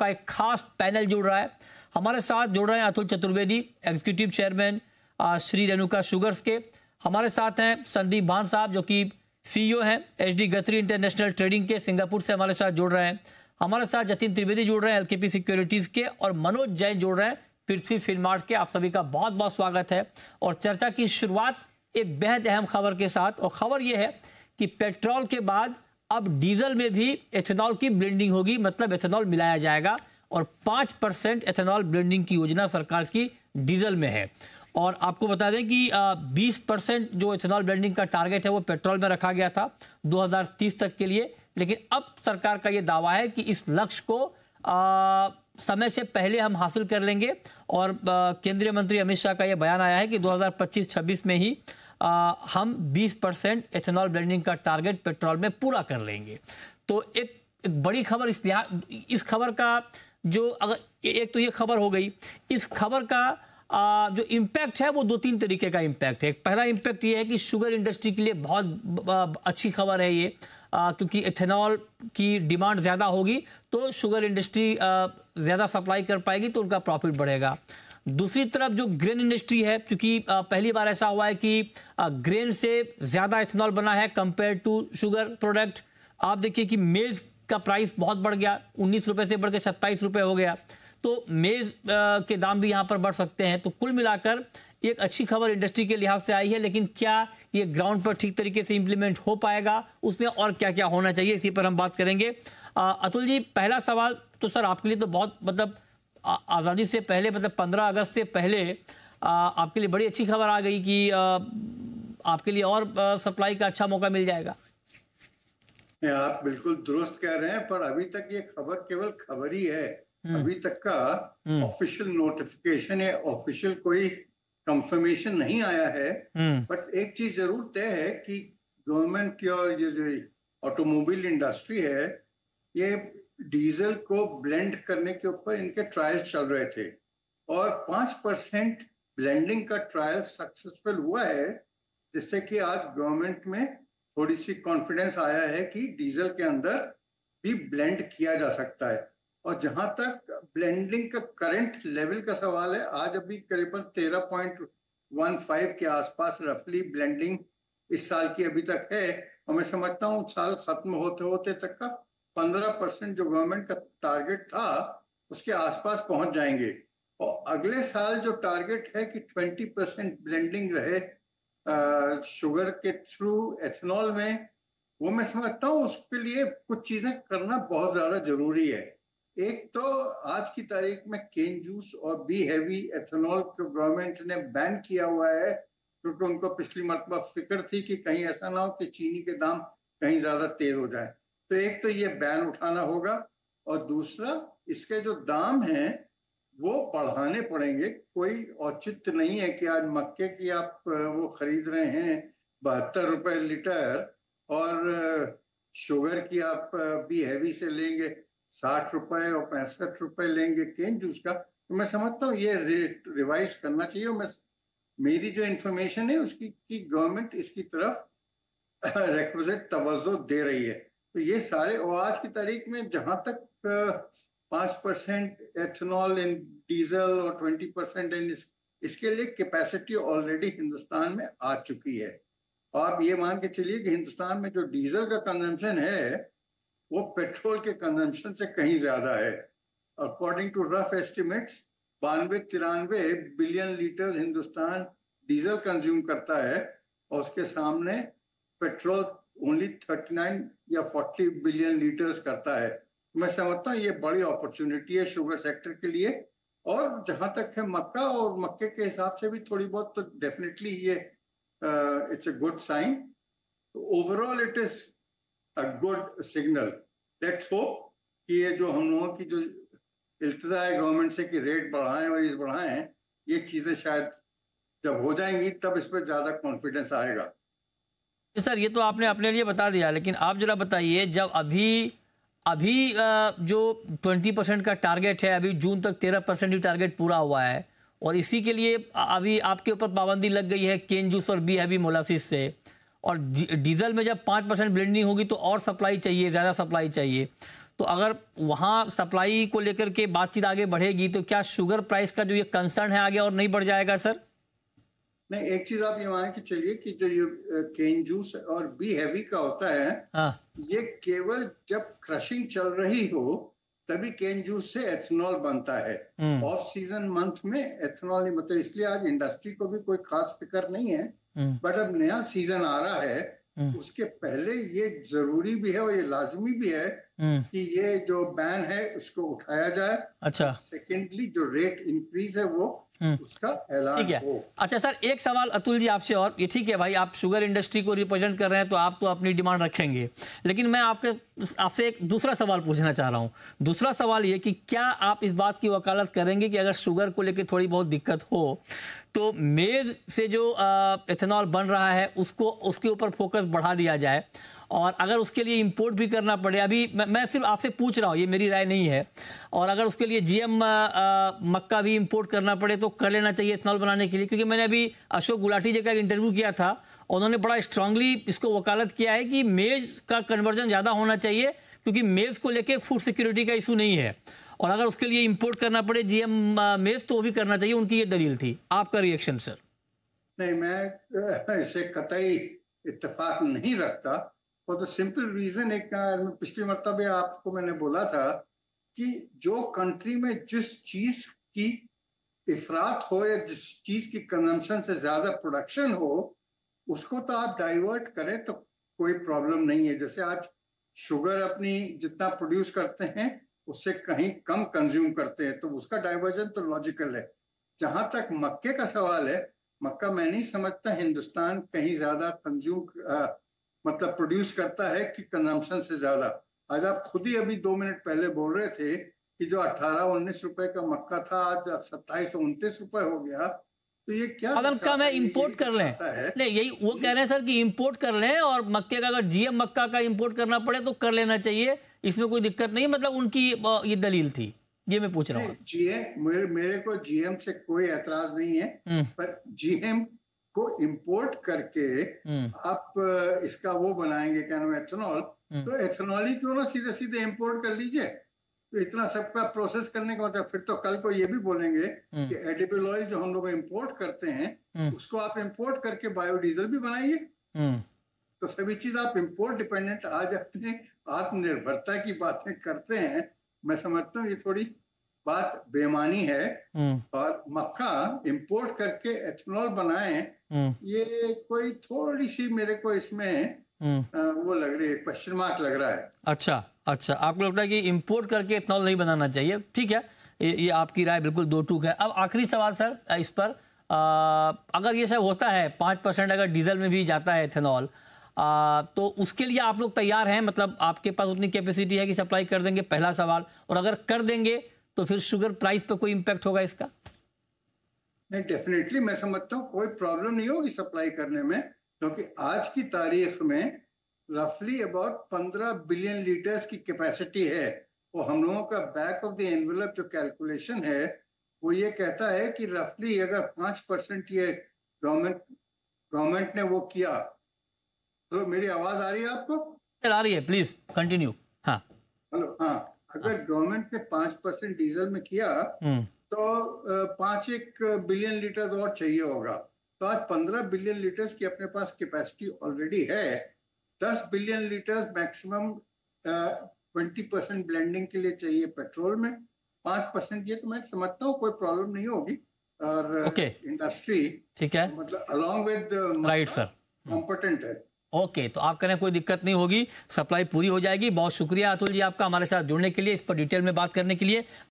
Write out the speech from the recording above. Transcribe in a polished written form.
का एक खास पैनल जुड़ रहा है। हमारे साथ जुड़ रहे हैं Atul Chaturvedi, executive chairman Shri Renuka Sugars के। हमारे साथ हैं संदीप भान साहब जो कि सीईओ हैं एचडी गथरी इंटरनेशनल ट्रेडिंग के, सिंगापुर से हमारे साथ जुड़ रहे हैं। हमारे साथ जतिन त्रिवेदी जुड़ रहे हैं एलकेपी सिक्योरिटीज के, और मनोज जैन जुड़ रहे हैं पृथ्वी फिनमार्ट के। आप सभी का बहुत बहुत स्वागत है। और चर्चा की शुरुआत एक बेहद अहम खबर के साथ, और खबर यह है कि पेट्रोल के बाद अब डीजल में भी एथेनॉल की ब्लेंडिंग होगी, मतलब एथेनॉल मिलाया जाएगा, और 5% एथेनॉल ब्लेंडिंग की योजना सरकार की डीजल में है। और आपको बता दें कि 20% जो एथेनॉल ब्लेंडिंग का टारगेट है वो पेट्रोल में रखा गया था 2030 तक के लिए, लेकिन अब सरकार का ये दावा है कि इस लक्ष्य को समय से पहले हम हासिल कर लेंगे। और केंद्रीय मंत्री अमित शाह का यह बयान आया है कि 2025-26 में ही हम 20% एथेनॉल ब्लेंडिंग का टारगेट पेट्रोल में पूरा कर लेंगे। तो एक बड़ी खबर इस खबर का जो, अगर एक तो ये खबर हो गई, इस खबर का जो इम्पैक्ट है वो 2-3 तरीके का इम्पैक्ट है। पहला इम्पैक्ट ये है कि शुगर इंडस्ट्री के लिए बहुत अच्छी खबर है ये, क्योंकि एथेनॉल की डिमांड ज़्यादा होगी तो शुगर इंडस्ट्री ज़्यादा सप्लाई कर पाएगी, तो उनका प्रॉफिट बढ़ेगा। दूसरी तरफ जो ग्रेन इंडस्ट्री है, क्योंकि पहली बार ऐसा हुआ है कि ग्रेन से ज़्यादा एथेनॉल बना है कंपेयर टू शुगर प्रोडक्ट। आप देखिए कि मेज़ का प्राइस बहुत बढ़ गया, 19 रुपये से बढ़ के 27 रुपये हो गया, तो मेज़ के दाम भी यहाँ पर बढ़ सकते हैं। तो कुल मिलाकर एक अच्छी खबर इंडस्ट्री के लिहाज से आई है, लेकिन क्या ये ग्राउंड पर ठीक तरीके से इंप्लीमेंट हो पाएगा, उसमें और क्या क्या होना चाहिए, इसी पर हम बात करेंगे। अतुल जी, पहला सवाल तो सर आपके लिए तो बहुत, मतलब आज़ादी से पहले, मतलब 15 अगस्त से पहले आपके लिए बड़ी अच्छी खबर आ गई कि आपके लिए और सप्लाई का अच्छा मौका मिल जाएगा। आप बिल्कुल दुरुस्त कह रहे हैं, पर अभी तक ये खबर केवल खबर ही है। अभी तक का ऑफिशियल नोटिफिकेशन या ऑफिशियल कोई कंफर्मेशन नहीं आया है। बट एक चीज जरूर तय है कि गवर्नमेंट और ये जो ऑटोमोबाइल इंडस्ट्री है, ये डीजल को ब्लेंड करने के ऊपर इनके ट्रायल्स चल रहे थे, और 5% ब्लेंडिंग का ट्रायल सक्सेसफुल हुआ है, जिससे कि आज गवर्नमेंट में थोड़ी सी कॉन्फिडेंस आया है कि डीजल के अंदर भी ब्लेंड किया जा सकता है। और जहां तक ब्लेंडिंग का करंट लेवल का सवाल है, आज अभी करीबन 13.15 के आसपास रफली ब्लेंडिंग इस साल की अभी तक है, और मैं समझता हूँ साल खत्म होते होते तक का 15% जो गवर्नमेंट का टारगेट था उसके आसपास पहुंच जाएंगे। और अगले साल जो टारगेट है कि 20% ब्लेंडिंग रहे शुगर के थ्रू एथेनॉल में, वो मैं समझता हूँ उसके लिए कुछ चीजें करना बहुत ज्यादा जरूरी है। एक तो आज की तारीख में केन जूस और बी हैवी एथेनॉल को गवर्नमेंट ने बैन किया हुआ है, क्योंकि उनको पिछली मरतबा फिक्र थी कि कहीं ऐसा ना हो कि चीनी के दाम कहीं ज्यादा तेज हो जाए। तो एक तो ये बैन उठाना होगा, और दूसरा इसके जो दाम हैं वो बढ़ाने पड़ेंगे। कोई औचित्य नहीं है कि आज मक्के की आप वो खरीद रहे हैं 72 रुपए लीटर, और शुगर की आप बी हैवी से लेंगे 60 रुपए और 65 रुपए लेंगे केन जूस का। तो मैं समझता हूँ ये रेट रिवाइज करना चाहिए। और मेरी जो इंफॉर्मेशन है उसकी कि गवर्नमेंट इसकी तरफ रिक्विजिट तवज्जो दे रही है। तो ये सारे, और आज की तारीख में जहां तक 5% एथेनॉल इन डीजल और 20% इन इसके लिए कैपेसिटी ऑलरेडी हिंदुस्तान में आ चुकी है। और आप ये मान के चलिए कि हिंदुस्तान में जो डीजल का कंजम्पशन है वो पेट्रोल के कंजम्पशन से कहीं ज्यादा है। According to rough estimates 92-93 billion litre Hindustan diesel consume करता है, और उसके सामने पेट्रोल ओनली 39 या 40 बिलियन लीटर्स करता है। मैं समझता हूँ ये बड़ी अपॉर्चुनिटी है शुगर सेक्टर के लिए। और जहां तक है मक्का, और मक्के के हिसाब से भी थोड़ी बहुत, तो डेफिनेटली ये it's a good sign. Overall it is a good signal. Let's hope कि ये जो हम लोगों की जो इल्तिजा है गवर्नमेंट से कि रेट बढ़ाएं और इस बढ़ाएं, ये चीजें शायद जब हो जाएंगी तब इस पर ज्यादा कॉन्फिडेंस आएगा। सर ये तो आपने अपने लिए बता दिया, लेकिन आप जरा बताइए, जब अभी जो 20% का टारगेट है, अभी जून तक 13% ही टारगेट पूरा हुआ है, और इसी के लिए अभी आपके ऊपर पाबंदी लग गई है केन जूस और बी हैवी मोलासिस से, और डीजल में जब 5% ब्लेंडिंग होगी तो और सप्लाई चाहिए, ज़्यादा सप्लाई चाहिए। तो अगर वहां सप्लाई को लेकर के बातचीत आगे बढ़ेगी तो क्या शुगर प्राइस का जो ये कंसर्न है आगे और नहीं बढ़ जाएगा सर? नहीं, एक चीज आप ये मान के चलिए कि जो ये केन जूस और बी हैवी का होता है, ये केवल जब क्रशिंग चल रही हो तभी केन जूस से एथेनॉल बनता है। ऑफ सीजन मंथ में एथेनॉल नहीं बनता, इसलिए आज इंडस्ट्री को भी कोई खास फिक्र नहीं है। बट अब नया सीजन आ रहा है, उसके पहले ये जरूरी भी है और ये लाजमी भी है कि ये जो बैन है उसको उठाया जाए। अच्छा। सेकेंडली जो रेट इंक्रीज है वो उसका ऐलान ठीक है। हो। अच्छा सर, एक सवाल अतुल जी आपसे और, ये ठीक है भाई, आप शुगर इंडस्ट्री को रिप्रेजेंट कर रहे हैं तो आप तो अपनी डिमांड रखेंगे, लेकिन मैं आपसे एक दूसरा सवाल पूछना चाह रहा हूं। दूसरा सवाल ये कि क्या आप इस बात की वकालत करेंगे कि अगर शुगर को लेकर थोड़ी बहुत दिक्कत हो तो मेज से जो एथेनॉल बन रहा है उसके ऊपर फोकस बढ़ा दिया जाए, और अगर उसके लिए इंपोर्ट भी करना पड़े, अभी मैं सिर्फ आपसे पूछ रहा हूँ, ये मेरी राय नहीं है, और अगर उसके लिए जीएम मक्का भी इंपोर्ट करना पड़े तो कर लेना चाहिए एथेनॉल बनाने के लिए? क्योंकि मैंने अभी अशोक गुलाटी जी का एक इंटरव्यू किया था, उन्होंने बड़ा स्ट्रांगली इसको वकालत किया है कि मेज का कन्वर्जन ज्यादा होना चाहिए, क्योंकि मेज को लेकर फूड सिक्योरिटी का इशू नहीं है, और अगर उसके लिए इंपोर्ट करना पड़े जीएम मेज तो वो भी करना चाहिए, उनकी ये दलील थी। आपका रिएक्शन सर? नहीं, मैं इसे कतई इत्तेफाक नहीं रखता, फॉर द सिंपल रीजन, एक पिछली मरतबे आपको मैंने बोला था कि जो कंट्री में जिस चीज की इफरात हो या जिस चीज की कंजम्पशन से ज्यादा प्रोडक्शन हो उसको तो आप डाइवर्ट करें तो कोई प्रॉब्लम नहीं है। जैसे आज शुगर अपनी जितना प्रोड्यूस करते हैं उससे कहीं कम कंज्यूम करते हैं, तो उसका डाइवर्जन तो लॉजिकल है। जहां तक मक्के का सवाल है, मक्का मैं नहीं समझता हिंदुस्तान कहीं ज्यादा कंज्यूम मतलब प्रोड्यूस करता है कि कंजम्पशन से ज्यादा। आज आप खुद ही अभी 2 मिनट पहले बोल रहे थे कि जो 18-19 रुपए का मक्का था आज 27-29 रुपए हो गया, तो ये क्या कम है, इंपोर्ट कर लें। नहीं, यही वो कह रहे हैं सर कि इंपोर्ट कर लें, और मक्के का अगर जीएम मक्का का इंपोर्ट करना पड़े तो कर लेना चाहिए, इसमें कोई दिक्कत नहीं। मतलब उनकी ये दलील थी, ये मैं पूछ रहा हूँ। जीएम, मेरे को जीएम से कोई एतराज नहीं है, पर जीएम को इंपोर्ट करके आप इसका वो बनाएंगे क्या नाम, एथेनॉल, तो एथेनॉल ही क्यों ना सीधे सीधे इंपोर्ट कर लीजिए। तो इतना सबका प्रोसेस करने का मतलब, फिर तो कल को ये भी बोलेंगे कि एडिबल ऑयल जो हम लोग इंपोर्ट करते हैं उसको आप इंपोर्ट करके बायोडीजल भी बनाइए। तो सभी चीज आप इंपोर्ट डिपेंडेंट आज अपने आत्मनिर्भरता की बातें करते हैं। मैं समझता हूँ ये थोड़ी बात बेमानी है, और मक्का इंपोर्ट करके एथेनॉल बनाएं, ये कोई थोड़ी सी मेरे को इसमें वो लग रही है, क्वेश्चन मार्क लग रहा है। अच्छा, आपको लगता है कि इंपोर्ट करके एथेनॉल नहीं बनाना चाहिए? ठीक है, ये आपकी राय बिल्कुल दो टूक है। अब आखिरी सवाल सर इस पर, अगर ये सब होता है 5% अगर डीजल में भी जाता है एथेनॉल, तो उसके लिए आप लोग तैयार हैं? मतलब आपके पास उतनी कैपेसिटी है कि सप्लाई कर देंगे? पहला सवाल। और अगर कर देंगे तो फिर शुगर प्राइस पे कोई इंपैक्ट होगा इसका? नहीं, डेफिनेटली मैं समझता हूँ कोई प्रॉब्लम नहीं होगी सप्लाई करने में, क्योंकि आज की तारीख में रफली अबाउट 15 बिलियन लीटर्स की कैपेसिटी है। वो हम लोगों का बैक ऑफ द एनवेलप जो कैलकुलेशन है वो ये कहता है कि रफली अगर 5% ये गवर्नमेंट ने वो किया, तो मेरी आवाज आ रही है आपको? आ रही है, प्लीज कंटिन्यू। हाँ, हेलो, हाँ, अगर गवर्नमेंट ने 5% डीजल में किया तो 5 बिलियन लीटर और चाहिए होगा। तो आज 15 बिलियन लीटर्स की अपने पास कैपेसिटी ऑलरेडी है। 10 बिलियन लीटर्स मैक्सिमम 20% ब्लेंडिंग के लिए चाहिए पेट्रोल में, 5% ये तो मैं समझता हूँ कोई प्रॉब्लम नहीं होगी। और इंडस्ट्री ठीक है, मतलब along with right sir, competent है। ओके, तो आप कह रहे हैं कोई दिक्कत नहीं होगी, सप्लाई पूरी हो जाएगी। बहुत शुक्रिया अतुल जी आपका हमारे साथ जुड़ने के लिए, इस पर डिटेल में बात करने के लिए।